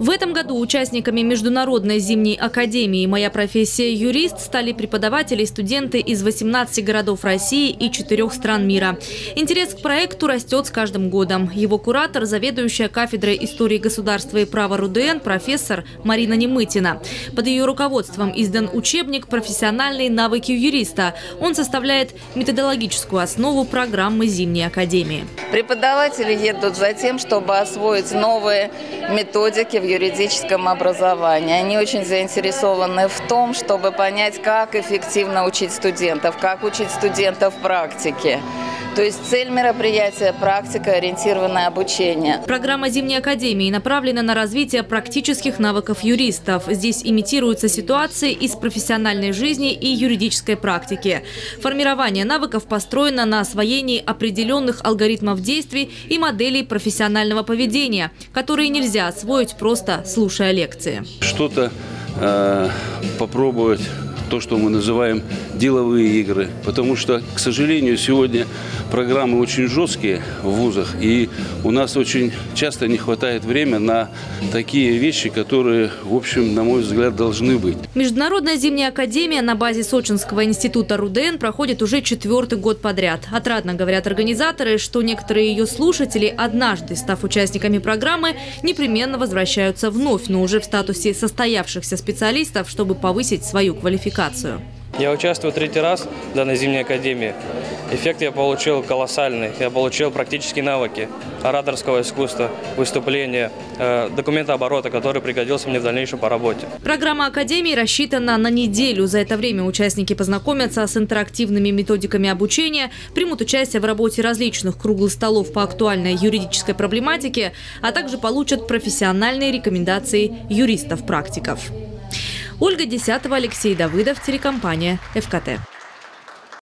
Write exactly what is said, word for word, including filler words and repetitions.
В этом году участниками Международной зимней академии «Моя профессия юрист» стали преподаватели и студенты из восемнадцати городов России и четырех стран мира. Интерес к проекту растет с каждым годом. Его куратор – заведующая кафедрой истории государства и права РУДН профессор Марина Немытина. Под ее руководством издан учебник «Профессиональные навыки юриста». Он составляет методологическую основу программы зимней академии. Преподаватели едут за тем, чтобы освоить новые методики в юридическом образовании. Они очень заинтересованы в том, чтобы понять, как эффективно учить студентов, как учить студентов практике. То есть цель мероприятия – практикоориентированное обучение. Программа зимней академии направлена на развитие практических навыков юристов. Здесь имитируются ситуации из профессиональной жизни и юридической практики. Формирование навыков построено на освоении определенных алгоритмов действий и моделей профессионального поведения, которые нельзя освоить, просто слушая лекции. Что-то э, попробовать. То, что мы называем деловые игры. Потому что, к сожалению, сегодня программы очень жесткие в вузах, и у нас очень часто не хватает времени на такие вещи, которые, в общем, на мой взгляд, должны быть. Международная зимняя академия на базе Сочинского института РУДН проходит уже четвертый год подряд. Отрадно говорят организаторы, что некоторые ее слушатели, однажды став участниками программы, непременно возвращаются вновь, но уже в статусе состоявшихся специалистов, чтобы повысить свою квалификацию. Я участвую третий раз в данной зимней академии. Эффект я получил колоссальный. Я получил практические навыки ораторского искусства, выступления, э, документооборота, который пригодился мне в дальнейшем по работе. Программа академии рассчитана на неделю. За это время участники познакомятся с интерактивными методиками обучения, примут участие в работе различных круглых столов по актуальной юридической проблематике, а также получат профессиональные рекомендации юристов-практиков. Ольга Десятова, Алексей Давыдов, телекомпания ЭФ Ка Тэ.